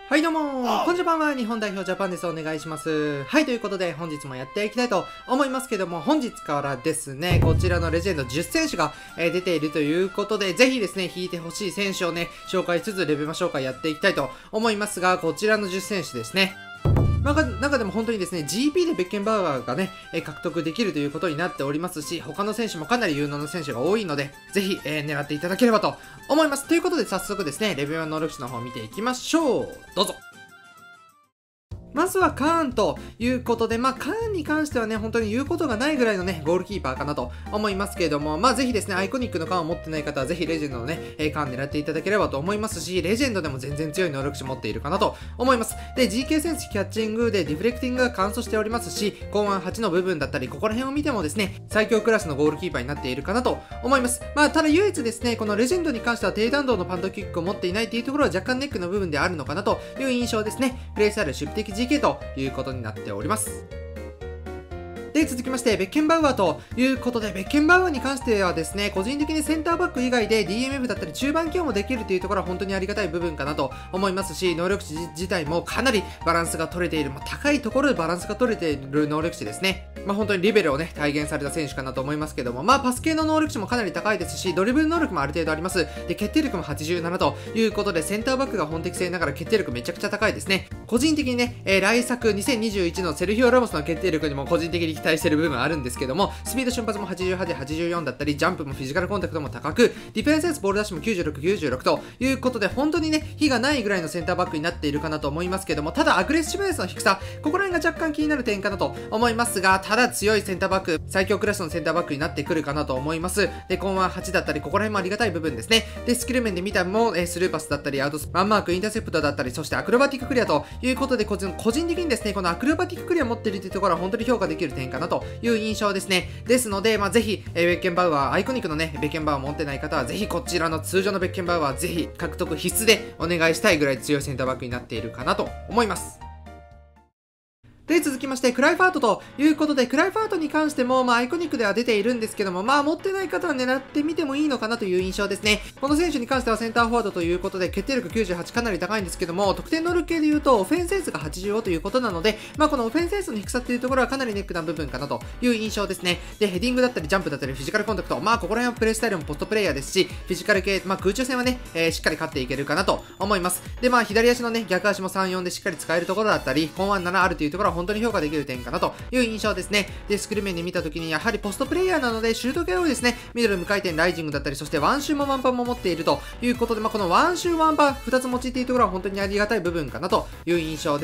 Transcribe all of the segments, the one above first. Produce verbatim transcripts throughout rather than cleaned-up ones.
はいどうもー、こんにちは、日本代表ジャパンです。お願いします。はい、ということで本日もやっていきたいと思いますけども、本日からですね、こちらのレジェンドじゅっ選手が、えー、出ているということで、ぜひですね、引いてほしい選手をね、紹介しつつレベマ紹介やっていきたいと思いますが、こちらのじゅっ選手ですね。まあ、中でも本当にですね、ジーピー でベッケンバウアーがね、えー、獲得できるということになっておりますし、他の選手もかなり有能な選手が多いので、ぜひ、えー、狙っていただければと思います。ということで早速ですね、レベルワン能力値の方を見ていきましょう。どうぞ。まずはカーンということで、まあカーンに関してはね、本当に言うことがないぐらいのね、ゴールキーパーかなと思いますけれども、まあぜひですね、アイコニックのカーンを持ってない方はぜひレジェンドのね、えー、カーン狙っていただければと思いますし、レジェンドでも全然強い能力値持っているかなと思います。で、ジーケー センスキャッチングでディフレクティングが乾燥しておりますし、高腕はちの部分だったり、ここら辺を見てもですね、最強クラスのゴールキーパーになっているかなと思います。まあただ唯一ですね、このレジェンドに関しては低弾道のパントキックを持っていないっていうところは若干ネックの部分であるのかなという印象ですね。プレイスタイル守備的 ジーケー ということになっております。で、続きまして、ベッケンバウアーということで、ベッケンバウアーに関してはですね、個人的にセンターバック以外で ディーエムエフ だったり中盤起用もできるというところは本当にありがたい部分かなと思いますし、能力値自体もかなりバランスが取れている、まあ、高いところでバランスが取れている能力値ですね。まあ本当にリベルをね、体現された選手かなと思いますけども、まあパス系の能力値もかなり高いですし、ドリブル能力もある程度あります。で、決定力もはちじゅうななということで、センターバックが本適性ながら決定力めちゃくちゃ高いですね。個人的にね、えー、来作にせんにじゅういちのセルヒオ・ラモスの決定力にも個人的に期待している部分あるんですけども、スピード瞬発もはちじゅうはち、はちじゅうよんだったり、ジャンプもフィジカルコンタクトも高く、ディフェンスエースボールダッシュもきゅうじゅうろく、きゅうじゅうろくということで、本当にね、非がないぐらいのセンターバックになっているかなと思いますけども、ただアグレッシブネスの低さ、ここら辺が若干気になる点かなと思いますが、ただ強いセンターバック、最強クラスのセンターバックになってくるかなと思います。で、コンワンはちだったり、ここら辺もありがたい部分ですね。で、スキル面で見たも、えー、スルーパスだったり、アウトスワンマーク、インターセプトだったり、そしてアクロバティッククリアということで、個人個人的にですね、このアクロバティッククリア持っているというところは本当に評価できる点かなという印象ですね。ですので、まあ、ぜひ、えー、ベッケンバウアー、アイコニックのね、ベッケンバウアー持ってない方は、ぜひこちらの通常のベッケンバウアー、ぜひ獲得必須でお願いしたいぐらい強いセンターバックになっているかなと思います。で、続きまして、クライファートということで、クライファートに関しても、まあ、アイコニックでは出ているんですけども、まあ、持ってない方は狙ってみてもいいのかなという印象ですね。この選手に関してはセンターフォワードということで、決定力きゅうじゅうはちかなり高いんですけども、得点能力系で言うと、オフェンスエースがはちじゅうごということなので、まあ、このオフェンスエースの低さっていうところはかなりネックな部分かなという印象ですね。で、ヘディングだったり、ジャンプだったり、フィジカルコンタクト、まあ、ここら辺はプレイスタイルもポストプレイヤーですし、フィジカル系、まあ、空中戦はね、えー、しっかり勝っていけるかなと思います。で、まあ、左足のね、逆足もさん、よんでしっかり使えるところだったり、コンワンななあるというところは本当に評価できる点かなという印象ですね。で、スキル面で見たときにやはりポストプレイヤーなのでシュート系をですね、ミドル無回転ライジングだったり、そしてワンシューもワンパンも持っているということで、まあ、このワンシューワンパンふたつ持ちっていうところは本当にありがたい部分かなという印象です。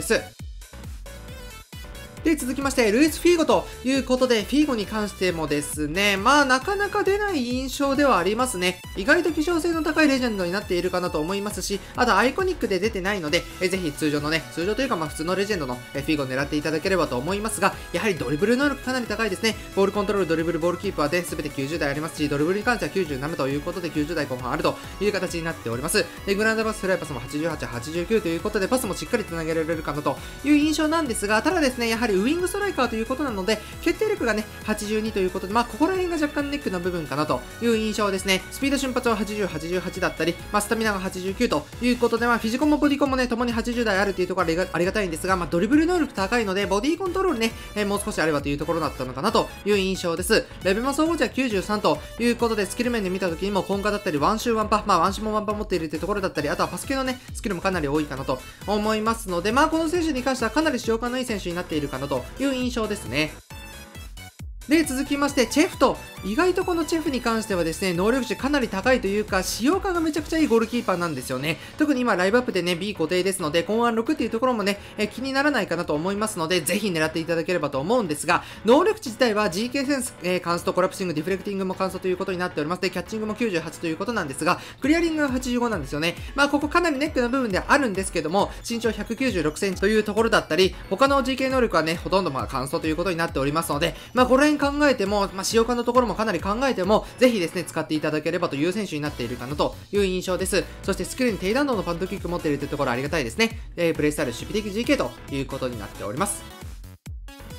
で、続きまして、ルイス・フィーゴということで、フィーゴに関してもですね、まあ、なかなか出ない印象ではありますね。意外と希少性の高いレジェンドになっているかなと思いますし、あとアイコニックで出てないので、えぜひ通常のね、通常というかまあ普通のレジェンドのえフィーゴを狙っていただければと思いますが、やはりドリブル能力かなり高いですね。ボールコントロール、ドリブル、ボールキーパーで全てきゅうじゅうだいありますし、ドリブルに関してはきゅうじゅうななということできゅうじゅうだいこう半あるという形になっております。で、グランドパス、フライパスもはちじゅうはち、はちじゅうきゅうということで、パスもしっかり繋げられるかなという印象なんですが、ただですね、やはりウイングストライカーということなので、決定力がね、はちじゅうにということで、まあ、ここら辺が若干ネックな部分かなという印象ですね。スピード瞬発ははちじゅう、はちじゅうはちだったり、まあ、スタミナがはちじゅうきゅうということで、まあ、フィジコンもボディコンもね、ともにはちじゅうだいあるというところがありがたいんですが、まあ、ドリブル能力高いので、ボディコントロールね、えー、もう少しあればというところだったのかなという印象です。レベマ総合値はきゅうじゅうさんということで、スキル面で見た時にも、コンカだったり、ワンシューワンパ、まあ、ワンシューもワンパ持っているというところだったり、あとはパス系のね、スキルもかなり多いかなと思いますので、まあ、この選手に関してはかなり使用感のいい選手になっているかなという印象ですね。で、続きまして、チェフと、意外とこのチェフに関してはですね、能力値かなり高いというか、使用感がめちゃくちゃいいゴールキーパーなんですよね。特に今、ライブアップでね、ビー 固定ですので、コンワンろくっていうところもね、え気にならないかなと思いますので、ぜひ狙っていただければと思うんですが、能力値自体は ジーケー センス、えー、カンスト、コラプシング、ディフレクティングもカンストということになっております。で、キャッチングもきゅうじゅうはちということなんですが、クリアリングがはちじゅうごなんですよね。まあ、ここかなりネックな部分ではあるんですけども、身長ひゃくきゅうじゅうろくセンチというところだったり、他の ジーケー 能力はね、ほとんどまあ、カンストということになっておりますので、まあ、この辺考えても、まあ、使用感のところもかなり考えても、ぜひですね、使っていただければという選手になっているかなという印象です。そしてスキルに低弾道のパントキック持っているというところありがたいですね。えー、プレイスタイル守備的 ジーケー ということになっております。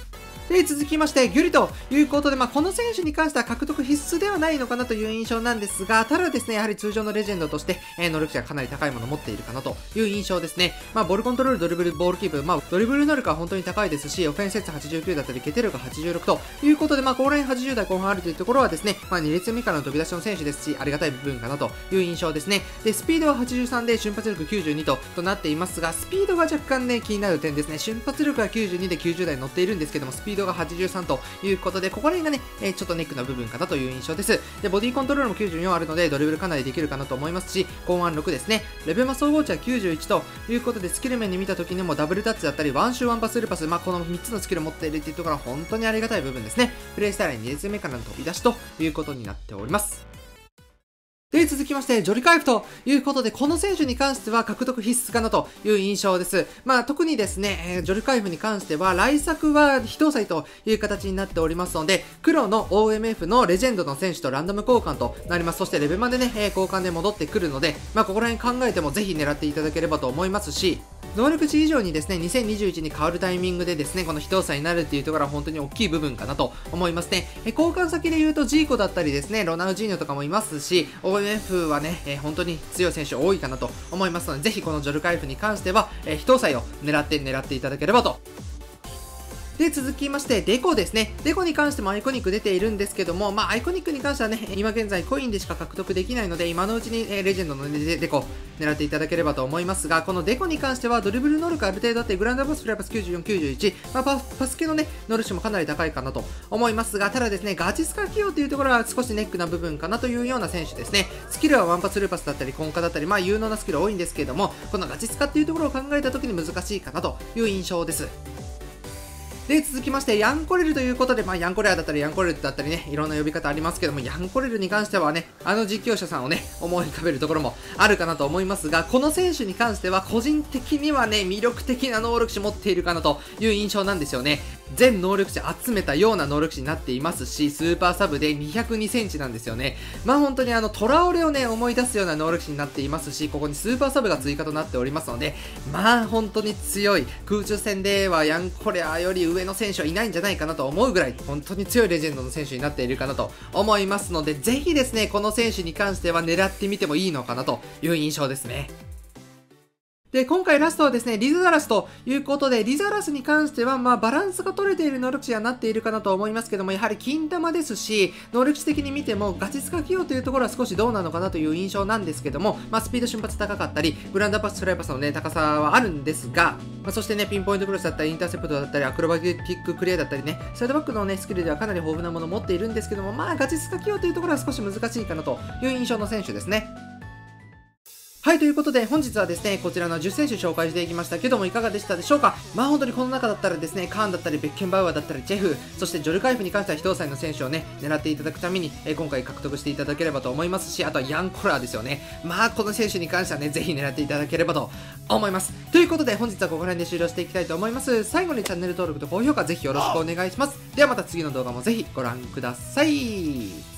で、続きまして、ギュリということで、まあ、この選手に関しては獲得必須ではないのかなという印象なんですが、ただですね、やはり通常のレジェンドとして、えー、能力値がかなり高いものを持っているかなという印象ですね。まあ、ボールコントロール、ドリブル、ボールキープ、まあ、ドリブル能力は本当に高いですし、オフェンス率はちじゅうきゅうだったり、決定力がはちじゅうろくということで、まあ、ここら辺はちじゅう代後半あるというところはですね、まあ、に列目からの飛び出しの選手ですし、ありがたい部分かなという印象ですね。で、スピードははちじゅうさんで、瞬発力きゅうじゅうにと、となっていますが、スピードが若干ね、気になる点ですね。瞬発力はきゅうじゅうにできゅうじゅう代乗っているんですけども、スピードがはちじゅうさんということで、ここら辺がね、えー、ちょっとネックな部分かなという印象です。で、ボディコントロールもきゅうじゅうよんあるので、ドリブルかなりできるかなと思いますし、高腕ろくですね。レベマ総合値はきゅうじゅういちということで、スキル面に見た時にもダブルタッチだったり、ワンシューワンパスルーパス、まあ、このみっつのスキルを持っているっていうところは本当にありがたい部分ですね。プレイスタイルに列目からの飛び出しということになっております。で、続きまして、ジョリカイフということで、この選手に関しては獲得必須かなという印象です。まあ、特にですね、えー、ジョリカイフに関しては、来作は非搭載という形になっておりますので、黒の オーエムエフ のレジェンドの選手とランダム交換となります。そしてレベマでね、えー、交換で戻ってくるので、まあ、ここら辺考えてもぜひ狙っていただければと思いますし、能力値以上にですね、にせんにじゅういちに変わるタイミングでですね、この非搭載になるっていうところは本当に大きい部分かなと思いますね。え交換先で言うとジーコだったりですね、ロナウジーニョとかもいますし、オーエムエフ はね、えー、本当に強い選手多いかなと思いますので、ぜひこのジョルカイフに関しては、えー、非搭載を狙って狙っていただければと。で、続きまして、デコですね。デコに関してもアイコニック出ているんですけども、まあ、アイコニックに関してはね、今現在コインでしか獲得できないので、今のうちに、えー、レジェンドのデデコ狙っていただければと思いますが、このデコに関してはドリブル能力ある程度あって、グランドパス、フライパスきゅうじゅうよん、きゅうじゅういち、まあ、パ, パス系のね、能力値もかなり高いかなと思いますが、ただですね、ガチスカ起用というところは少しネックな部分かなというような選手ですね。スキルはワンパスルーパスだったり、コンカだったり、まあ、有能なスキル多いんですけれども、このガチスカっていうところを考えた時に難しいかなという印象です。で、続きまして、ヤンコレルということで、まあ、ヤンコレアだったり、ヤンコレルだったりね、いろんな呼び方ありますけども、ヤンコレルに関してはね、あの実況者さんをね、思い浮かべるところもあるかなと思いますが、この選手に関しては、個人的にはね、魅力的な能力値持っているかなという印象なんですよね。全能力値集めたような能力値になっていますし、スーパーサブでにひゃくにセンチなんですよね。まあ本当にあの、トラオレをね、思い出すような能力値になっていますし、ここにスーパーサブが追加となっておりますので、まあ本当に強い。空中戦ではヤンコレアより上の選手はいないんじゃないかなと思うぐらい、本当に強いレジェンドの選手になっているかなと思いますので、ぜひですね、この選手に関しては狙ってみてもいいのかなという印象ですね。で、今回ラストはですね、リザラスということで、リザラスに関しては、まあ、バランスが取れている能力値にはなっているかなと思いますけども、やはり金玉ですし、能力値的に見ても、ガチスカ起用というところは少しどうなのかなという印象なんですけども、まあ、スピード瞬発高かったり、グランダーパス、スライパスのね、高さはあるんですが、まあ、そしてね、ピンポイントクロスだったり、インターセプトだったり、アクロバティッククリアだったりね、サイドバックのね、スキルではかなり豊富なものを持っているんですけども、まあ、ガチスカ起用というところは少し難しいかなという印象の選手ですね。はい、ということで本日はですね、こちらのじゅっ選手紹介していきましたけどもいかがでしたでしょうか。まあ本当にこの中だったらですね、カーンだったりベッケンバウアーだったりジェフ、そしてジョルカイフに関しては非搭載の選手をね、狙っていただくために、えー、今回獲得していただければと思いますし、あとはヤンコラーですよね。まあこの選手に関してはね、ぜひ狙っていただければと思います。ということで本日はここら辺で終了していきたいと思います。最後にチャンネル登録と高評価ぜひよろしくお願いします。ではまた次の動画もぜひご覧ください。